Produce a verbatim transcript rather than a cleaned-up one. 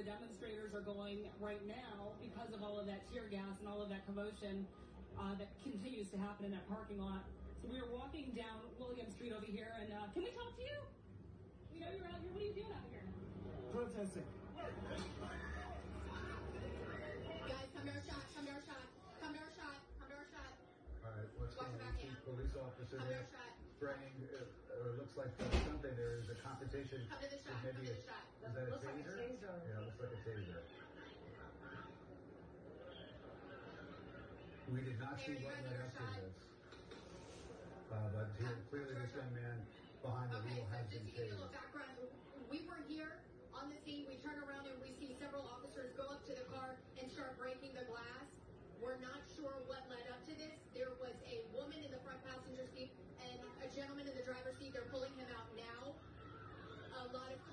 the demonstrators are going right now because of all of that tear gas and all of that commotion uh, that continues to happen in that parking lot. So we were walking down William Street over here, and uh, can we talk to you? We know you're out here. What are you doing out here? Protesting. Guys, come to our shot, come to our shot, come to our shot, come to our shot. All right, what's Watch going your on? back Chief hand. police officer Come to our there shot. spraying, uh, or it looks like uh, something there is a confrontation. Come to the shot, with come maybe to the a- shot. Is that a Looks like a taser? taser. Yeah, it looks like a taser. We did not Mayor, see you what guys led are up shot. to this. Uh, but here, Come, clearly come this to our young man behind the Okay, wheel so has just been to give you a little tased. background, we were here on the scene. We turn around and we see several officers go up to the car and start breaking the glass. We're not sure what led up to this. There was a woman in the front passenger seat and a gentleman in the driver's seat. They're pulling him out now. A lot of